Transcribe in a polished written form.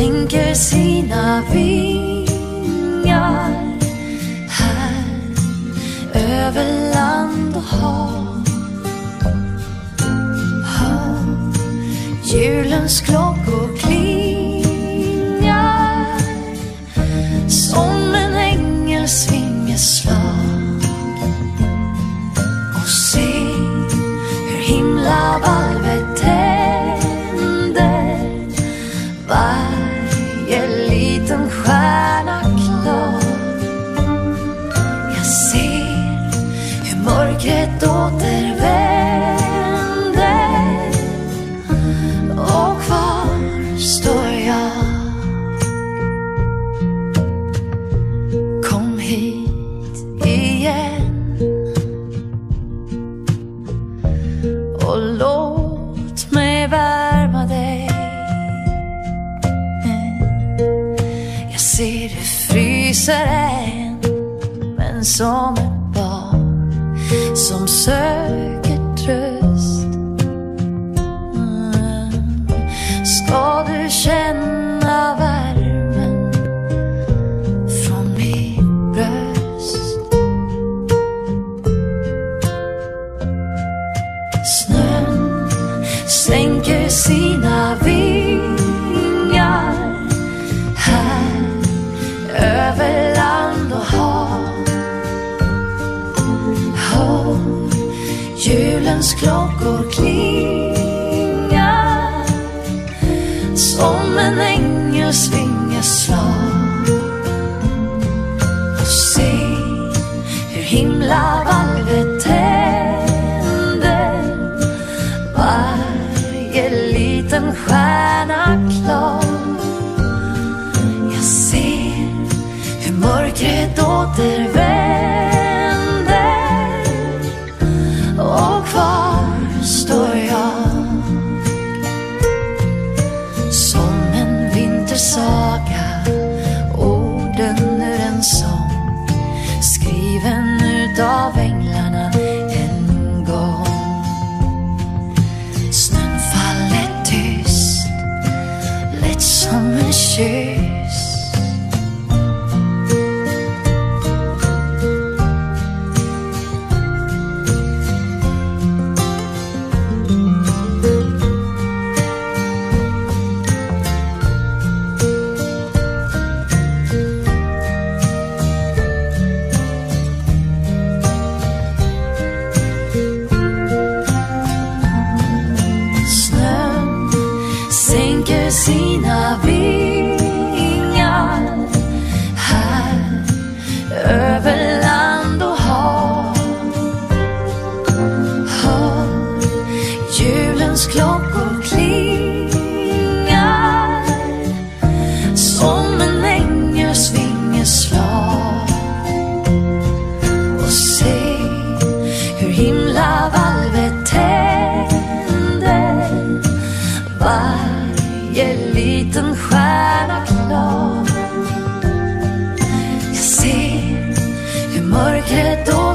sänker sina vingar här över land och hav. Julens klockor klingar som en ängels vingeslag. Och se hur himlavalvet tänder varje liten stjärna klar. Jag ser hur mörkret återvänder och kvar står jag. Kom hit igen och låt mig värma dig. Jag ser du fryser än, men som ett barn som söker tröst. Ska du känna värmen från mitt bröst? Snön sänker sina vingar här över land och hav. Hör julens klockor klingar som en ängels vingeslag. Och se hur himlavalvet tänder varje liten stjärna klar. Jag ser hur mörkret återvänder och kvar står jag. Som en vintersaga, orden ur en sång, skriven utav änglarna en gång. Snön faller tyst, lätt som en kyss. Sina vingar här över land och hav. Hör julens klockor klingar som en ängels vingeslag. Och se hur himlavalvet tänder varje liten stjärna klar. Jag ser hur mörkret